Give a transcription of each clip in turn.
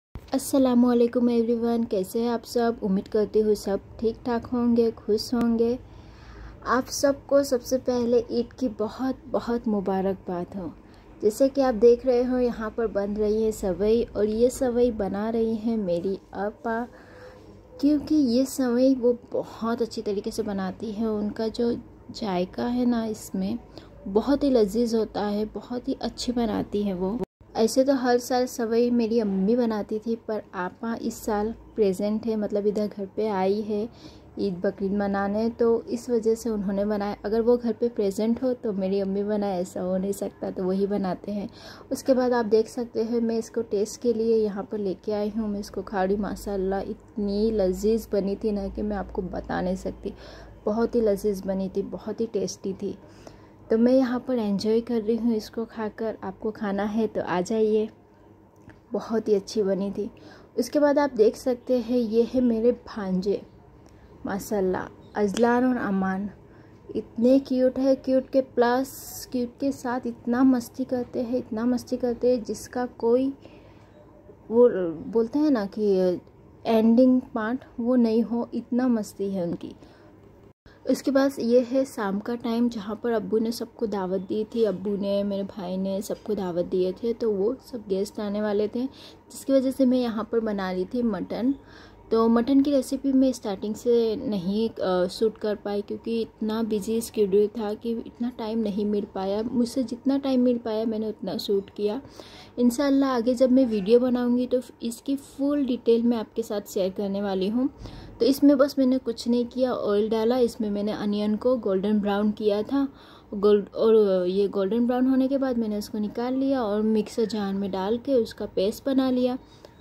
अस्सलामुअलैकुम एवरीवन, कैसे हैं आप सब। उम्मीद करती हूँ सब ठीक ठाक होंगे, खुश होंगे। आप सबको सबसे पहले ईद की बहुत बहुत मुबारकबाद हो। जैसे कि आप देख रहे हो यहाँ पर बन रही है सवई, और ये सवई बना रही है मेरी आपा, क्योंकि ये सवई वो बहुत अच्छी तरीके से बनाती है। उनका जो जायका है ना, इसमें बहुत ही लजीज होता है, बहुत ही अच्छी बनाती है वो। ऐसे तो हर साल सवई मेरी अम्मी बनाती थी, पर आपा इस साल प्रेजेंट है, मतलब इधर घर पे आई है ईद बकरीद मनाने, तो इस वजह से उन्होंने बनाया। अगर वो घर पे प्रेजेंट हो तो मेरी अम्मी बनाए, ऐसा हो नहीं सकता, तो वही बनाते हैं। उसके बाद आप देख सकते हैं मैं इसको टेस्ट के लिए यहाँ पर लेके आई हूँ। मैं इसको खा रही, माशाल्लाह इतनी लजीज बनी थी ना कि मैं आपको बता नहीं सकती। बहुत ही लजीज बनी थी, बहुत ही टेस्टी थी। तो मैं यहाँ पर एंजॉय कर रही हूँ इसको खाकर। आपको खाना है तो आ जाइए, बहुत ही अच्छी बनी थी। उसके बाद आप देख सकते हैं ये है मेरे भांजे, माशाल्लाह अजलान और अमान। इतने क्यूट है, क्यूट के प्लस क्यूट के साथ इतना मस्ती करते हैं, इतना मस्ती करते हैं जिसका कोई, वो बोलते हैं ना कि एंडिंग पार्ट वो नहीं हो, इतना मस्ती है उनकी। उसके बाद ये है शाम का टाइम, जहाँ पर अब्बू ने सबको दावत दी थी। अब्बू ने, मेरे भाई ने सबको दावत दिए थे, तो वो सब गेस्ट आने वाले थे, जिसकी वजह से मैं यहाँ पर बना रही थी मटन। तो मटन की रेसिपी मैं स्टार्टिंग से नहीं शूट कर पाई, क्योंकि इतना बिजी स्केड्यूल था कि इतना टाइम नहीं मिल पाया। मुझसे जितना टाइम मिल पाया मैंने उतना शूट किया। इंशाल्लाह आगे जब मैं वीडियो बनाऊँगी तो इसकी फुल डिटेल मैं आपके साथ शेयर करने वाली हूँ। तो इसमें बस मैंने कुछ नहीं किया, ऑयल डाला, इसमें मैंने अनियन को गोल्डन ब्राउन किया था। और ये गोल्डन ब्राउन होने के बाद मैंने उसको निकाल लिया और मिक्सर जार में डाल के उसका पेस्ट बना लिया।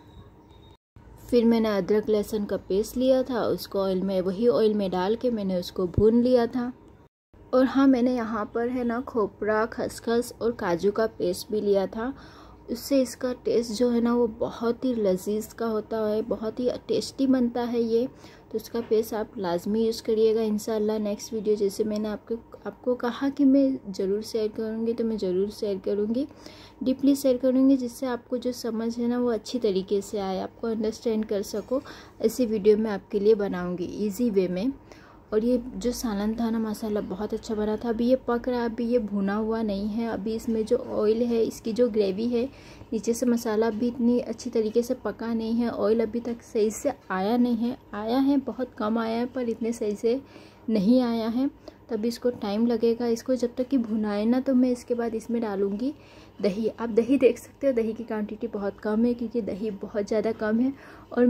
फिर मैंने अदरक लहसुन का पेस्ट लिया था, उसको ऑयल में, वही ऑयल में डाल के मैंने उसको भून लिया था। और हाँ, मैंने यहाँ पर है ना खोपरा, खसखस और काजू का पेस्ट भी लिया था। उससे इसका टेस्ट जो है ना वो बहुत ही लजीज का होता है, बहुत ही टेस्टी बनता है ये। तो उसका पेस्ट आप लाजमी यूज़ करिएगा। इंशाल्लाह नेक्स्ट वीडियो, जैसे मैंने आपको कहा कि मैं ज़रूर शेयर करूँगी, तो मैं ज़रूर शेयर करूँगी, डीपली शेयर करूँगी, जिससे आपको जो समझ है ना वो अच्छी तरीके से आए, आपको अंडरस्टैंड कर सको। ऐसी वीडियो मैं आपके लिए बनाऊँगी ईजी वे में। और ये जो सालन था ना, माशाल्लाह बहुत अच्छा बना था। अभी ये पक रहा है, अभी ये भुना हुआ नहीं है। अभी इसमें जो ऑयल है, इसकी जो ग्रेवी है, नीचे से मसाला भी इतनी अच्छी तरीके से पका नहीं है। ऑयल अभी तक सही से आया नहीं है, आया है बहुत कम आया है, पर इतने सही से नहीं आया है। तभी इसको टाइम लगेगा। इसको जब तक कि भुनाए ना, तो मैं इसके बाद इसमें डालूँगी दही। आप दही देख सकते हो, दही की क्वांटिटी बहुत कम है, क्योंकि दही बहुत ज़्यादा कम है।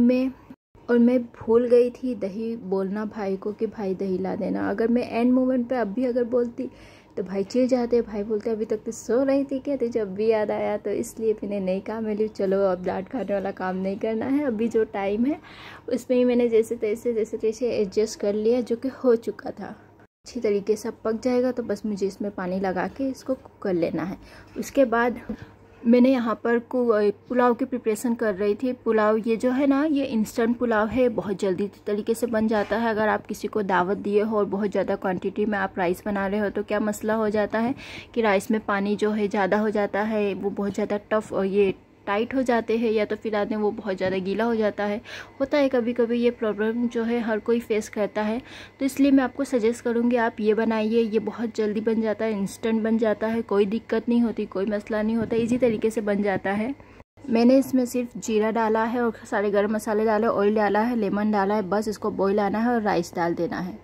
और मैं भूल गई थी दही बोलना भाई को कि भाई दही ला देना। अगर मैं एंड मोमेंट पे अभी अगर बोलती तो भाई चिढ़ जाते। भाई बोलते अभी तक तो सो रही थी क्या, तो जब भी याद आया, तो इसलिए मैंने नहीं कहा। मैंने चलो अब डांट खाने वाला काम नहीं करना है, अभी जो टाइम है उसमें ही मैंने जैसे तैसे एडजस्ट कर लिया, जो कि हो चुका था। अच्छी तरीके से पक जाएगा तो बस मुझे इसमें पानी लगा के इसको कुक कर लेना है। उसके बाद मैंने यहाँ पर पुलाव की प्रिपरेशन कर रही थी। पुलाव ये जो है ना, ये इंस्टेंट पुलाव है, बहुत जल्दी तरीके से बन जाता है। अगर आप किसी को दावत दिए हो और बहुत ज़्यादा क्वांटिटी में आप राइस बना रहे हो, तो क्या मसला हो जाता है कि राइस में पानी जो है ज़्यादा हो जाता है, वो बहुत ज़्यादा टफ और ये टाइट हो जाते हैं, या तो फिर आदमी वो बहुत ज़्यादा गीला हो जाता है। होता है कभी कभी, ये प्रॉब्लम जो है हर कोई फेस करता है। तो इसलिए मैं आपको सजेस्ट करूँगी आप ये बनाइए। ये बहुत जल्दी बन जाता है, इंस्टेंट बन जाता है, कोई दिक्कत नहीं होती, कोई मसला नहीं होता, इजी तरीके से बन जाता है। मैंने इसमें सिर्फ जीरा डाला है और सारे गर्म मसाले डाले, ऑयल डाला है, लेमन डाला है, बस इसको बॉईल आना है और राइस डाल देना है।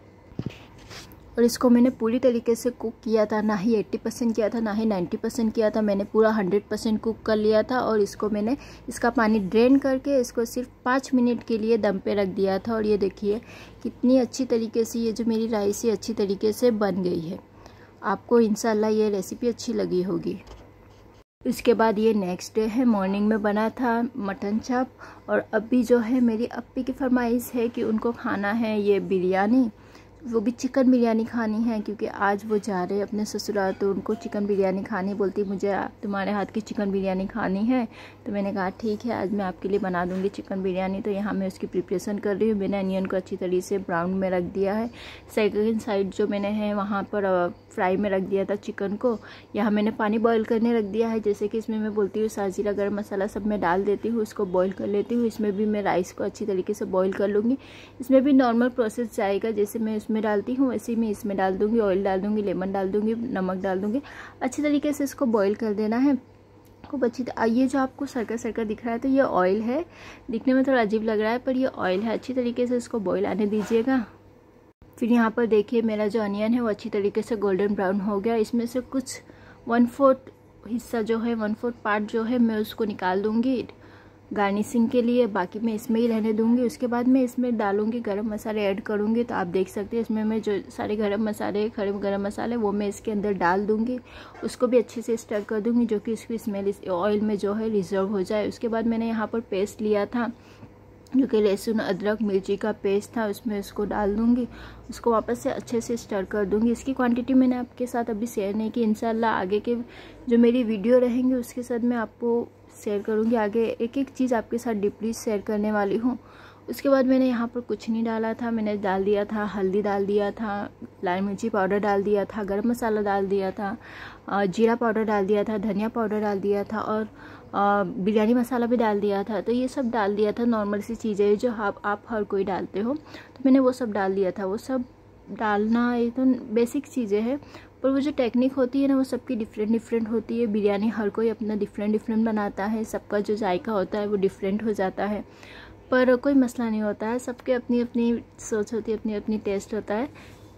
और इसको मैंने पूरी तरीके से कुक किया था, ना ही 80% किया था, ना ही 90% किया था। मैंने पूरा 100% कुक कर लिया था। और इसको मैंने इसका पानी ड्रेन करके इसको सिर्फ 5 मिनट के लिए दम पे रख दिया था। और ये देखिए कितनी अच्छी तरीके से ये जो मेरी राइस है अच्छी तरीके से बन गई है। आपको इंशाल्लाह ये रेसिपी अच्छी लगी होगी। उसके बाद ये नेक्स्ट डे है, मॉर्निंग में बना था मटन चाप। और अभी जो है मेरी अप्पी की फरमाइश है कि उनको खाना है ये बिरयानी। वो भी चिकन बिरयानी खानी है, क्योंकि आज वो जा रहे हैं अपने ससुराल, तो उनको चिकन बिरयानी खानी। बोलती मुझे तुम्हारे हाथ की चिकन बिरयानी खानी है। तो मैंने कहा ठीक है, आज मैं आपके लिए बना दूंगी चिकन बिरयानी। तो यहाँ मैं उसकी प्रिपरेशन कर रही हूँ। मैंने अनियन को अच्छी तरीके से ब्राउन में रख दिया है। सेकंड साइड जो मैंने है वहाँ पर फ्राई में रख दिया था चिकन को। यहाँ मैंने पानी बॉईल करने रख दिया है। जैसे कि इसमें मैं बोलती हूँ साजीरा गरम मसाला सब मैं डाल देती हूँ, उसको बॉईल कर लेती हूँ। इसमें भी मैं राइस को अच्छी तरीके से बॉईल कर लूँगी। इसमें भी नॉर्मल प्रोसेस जाएगा, जैसे मैं इसमें डालती हूँ वैसे ही मैं इसमें डाल दूँगी। ऑयल डाल दूँगी, लेमन डाल दूँगी, नमक डाल दूँगी। अच्छी तरीके से इसको बॉईल कर देना है खूब अच्छी। ये जो आपको सर्कल सर्कल दिख रहा है तो ये ऑयल है। दिखने में थोड़ा अजीब लग रहा है पर ये ऑयल है। अच्छी तरीके से इसको बॉईल आने दीजिएगा। फिर यहाँ पर देखिए मेरा जो अनियन है वो अच्छी तरीके से गोल्डन ब्राउन हो गया। इसमें से कुछ 1/4 हिस्सा जो है, 1/4 पार्ट जो है मैं उसको निकाल दूँगी गार्निशिंग के लिए। बाकी मैं इसमें ही रहने दूँगी। उसके बाद मैं इसमें डालूँगी गरम मसाले ऐड करूँगी। तो आप देख सकते हैं इसमें मैं जो सारे गरम मसाले, खड़े गरम मसाले वो मैं इसके अंदर डाल दूँगी। उसको भी अच्छे से स्टर कर दूँगी, जो कि इसकी स्मेल इस ऑयल में जो है रिजर्व हो जाए। उसके बाद मैंने यहाँ पर पेस्ट लिया था जो कि लहसुन अदरक मिर्ची का पेस्ट था, उसमें इसको डाल दूँगी। उसको वापस से अच्छे से स्टर कर दूँगी। इसकी क्वांटिटी मैंने आपके साथ अभी शेयर नहीं की। इंशाल्लाह आगे के जो मेरी वीडियो रहेंगी उसके साथ मैं आपको शेयर करूँगी। आगे एक एक चीज़ आपके साथ डीपली शेयर करने वाली हूँ। उसके बाद मैंने यहाँ पर कुछ नहीं डाला था। मैंने डाल दिया था हल्दी डाल दिया था, लाल मिर्ची पाउडर डाल दिया था, गरम मसाला डाल दिया था, जीरा पाउडर डाल दिया था, धनिया पाउडर डाल दिया था और बिरयानी मसाला भी डाल दिया था। तो ये सब डाल दिया था। नॉर्मल सी चीज़ें जो आप हर कोई डालते हो, तो मैंने वो सब डाल दिया था। वो सब डालना ये तो बेसिक चीज़ें हैं, पर वो जो टेक्निक होती है ना वो सबकी डिफरेंट होती है। बिरयानी हर कोई अपना डिफरेंट बनाता है। सबका जो जायका होता है वो डिफरेंट हो जाता है, पर कोई मसला नहीं होता है। सबके अपनी अपनी सोच होती है, अपनी अपनी टेस्ट होता है।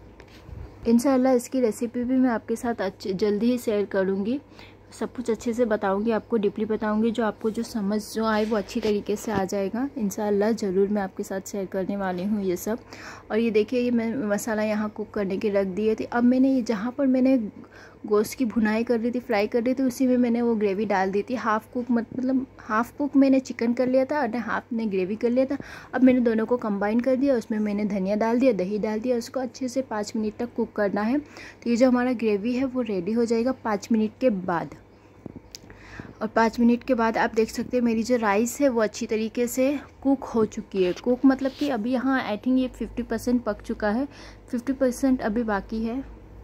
इंशाल्लाह इसकी रेसिपी भी मैं आपके साथ जल्दी ही शेयर करूँगी। सब कुछ अच्छे से बताऊंगी, आपको डीपली बताऊंगी। जो आपको जो समझ जो आए वो अच्छी तरीके से आ जाएगा। इंशाल्लाह ज़रूर मैं आपके साथ शेयर करने वाली हूँ ये सब। और ये देखिए ये मैं मसाला यहाँ कुक करने के रख दिए थे। अब मैंने ये जहाँ पर मैंने गोश्त की भुनाई कर रही थी, फ्राई कर रही थी, उसी में मैंने वो ग्रेवी डाल दी थी। हाफ़ कुक मतलब हाफ़ कुक मैंने चिकन कर लिया था और हाफ़ ने ग्रेवी कर लिया था। अब मैंने दोनों को कंबाइन कर दिया। उसमें मैंने धनिया डाल दिया, दही डाल दिया। उसको अच्छे से 5 मिनट तक कुक करना है। तो ये जो हमारा ग्रेवी है वो रेडी हो जाएगा 5 मिनट के बाद। और 5 मिनट के बाद आप देख सकते हैं मेरी जो राइस है वो अच्छी तरीके से कुक हो चुकी है। कुक मतलब कि अभी यहाँ आई थिंक ये 50% पक चुका है, 50% अभी बाकी है।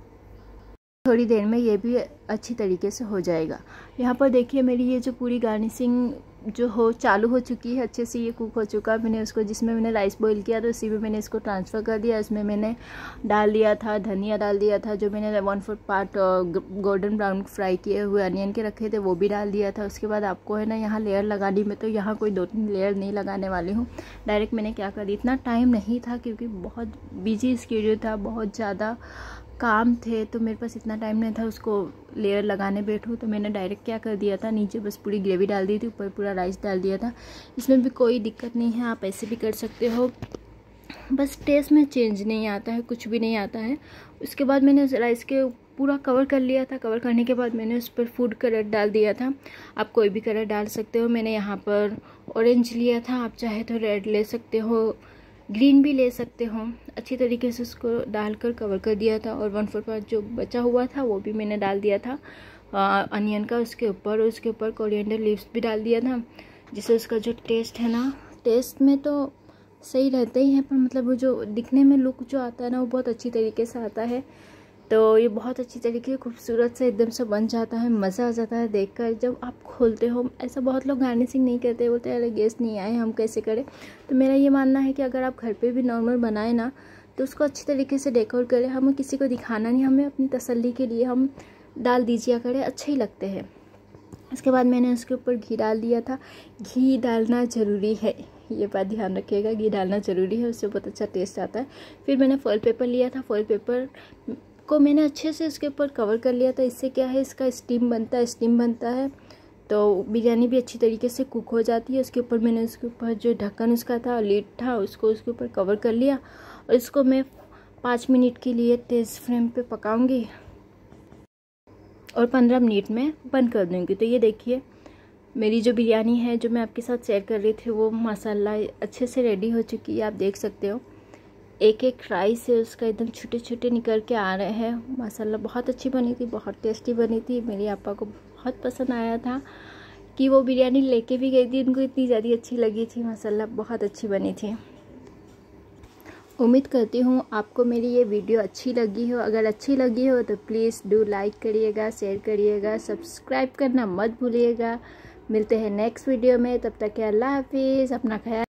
थोड़ी देर में ये भी अच्छी तरीके से हो जाएगा। यहाँ पर देखिए मेरी ये जो पूरी गार्निशिंग जो चालू हो चुकी है, अच्छे से ये कुक हो चुका है। मैंने उसको जिसमें मैंने राइस बॉईल किया था उसी में मैंने इसको ट्रांसफ़र कर दिया। इसमें मैंने डाल दिया था धनिया, डाल दिया था जो मैंने 1/4 पार्ट गोल्डन ब्राउन फ्राई किए हुए अनियन के रखे थे वो भी डाल दिया था। उसके बाद आपको है ना यहाँ लेयर लगानी में, तो यहाँ कोई 2-3 लेयर नहीं लगाने वाली हूँ। डायरेक्ट मैंने क्या कर दी, इतना टाइम नहीं था क्योंकि बहुत बिजी स्केड्यूल था, बहुत ज़्यादा काम थे, तो मेरे पास इतना टाइम नहीं था उसको लेयर लगाने बैठूँ। तो मैंने डायरेक्ट क्या कर दिया था, नीचे बस पूरी ग्रेवी डाल दी थी, ऊपर पूरा राइस डाल दिया था। इसमें भी कोई दिक्कत नहीं है, आप ऐसे भी कर सकते हो। बस टेस्ट में चेंज नहीं आता है, कुछ भी नहीं आता है। उसके बाद मैंने राइस के पूरा कवर कर लिया था। कवर करने के बाद मैंने उस पर फूड कलर डाल दिया था। आप कोई भी कलर डाल सकते हो। मैंने यहाँ पर ऑरेंज लिया था, आप चाहे तो रेड ले सकते हो, ग्रीन भी ले सकते हो। अच्छी तरीके से उसको डालकर कवर कर दिया था। और 1/4 पार्ट जो बचा हुआ था वो भी मैंने डाल दिया था अनियन का उसके ऊपर कोरिएंडर लीव्स भी डाल दिया था, जिससे उसका जो टेस्ट है ना, टेस्ट में तो सही रहते ही हैं, पर मतलब वो जो दिखने में लुक जो आता है ना वो बहुत अच्छी तरीके से आता है। तो ये बहुत अच्छी तरीके से खूबसूरत से एकदम से बन जाता है। मज़ा आ जाता है देखकर जब आप खोलते हो। ऐसा बहुत लोग गार्निशिंग नहीं करते, बोलते हैं अरे गेस्ट नहीं आए हम कैसे करें। तो मेरा ये मानना है कि अगर आप घर पे भी नॉर्मल बनाए ना तो उसको अच्छी तरीके से डेकोर करें। हमें किसी को दिखाना नहीं, हमें अपनी तसल्ली के लिए हम डाल दीजिए करें, अच्छे ही लगते हैं। इसके बाद मैंने उसके ऊपर घी डाल दिया था। घी डालना ज़रूरी है, ये बात ध्यान रखिएगा, घी डालना ज़रूरी है, उससे बहुत अच्छा टेस्ट आता है। फिर मैंने फॉइल पेपर लिया था, फॉइल पेपर को मैंने अच्छे से उसके ऊपर कवर कर लिया था। इससे क्या है, इसका स्टीम बनता है तो बिरयानी भी अच्छी तरीके से कुक हो जाती है। उसके ऊपर मैंने उसके ऊपर जो ढक्कन उसका था, लीड था, उसको उसके ऊपर कवर कर लिया और इसको मैं 5 मिनट के लिए तेज़ फ्लेम पे पकाऊंगी और 15 मिनट में बंद कर दूंगी। तो ये देखिए मेरी जो बिरयानी है जो मैं आपके साथ शेयर कर रही थी वो माशाल्लाह अच्छे से रेडी हो चुकी है, आप देख सकते हो। एक एक फ्राई से उसका एकदम छोटे छोटे निकल के आ रहे हैं। माशाल्लाह बहुत अच्छी बनी थी, बहुत टेस्टी बनी थी। मेरे आपा को बहुत पसंद आया था कि वो बिरयानी लेके भी गई थी, उनको इतनी ज़्यादा अच्छी लगी थी। माशाल्लाह बहुत अच्छी बनी थी। उम्मीद करती हूँ आपको मेरी ये वीडियो अच्छी लगी हो। अगर अच्छी लगी हो तो प्लीज़ डू लाइक करिएगा, शेयर करिएगा, सब्सक्राइब करना मत भूलिएगा। मिलते हैं नेक्स्ट वीडियो में, तब तक के अल्लाह हाफिज़, अपना ख्याल